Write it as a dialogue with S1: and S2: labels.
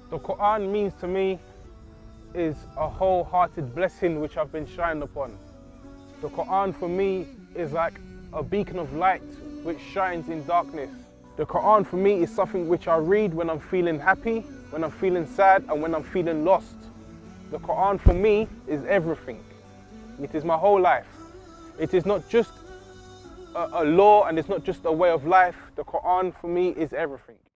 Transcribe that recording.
S1: The Quran means to me is a wholehearted blessing which I've been shined upon. The Quran for me is like a beacon of light which shines in darkness. The Quran for me is something which I read when I'm feeling happy, when I'm feeling sad, and when I'm feeling lost. The Quran for me is everything. It is my whole life. It is not just a law, and it's not just a way of life. The Quran for me is everything.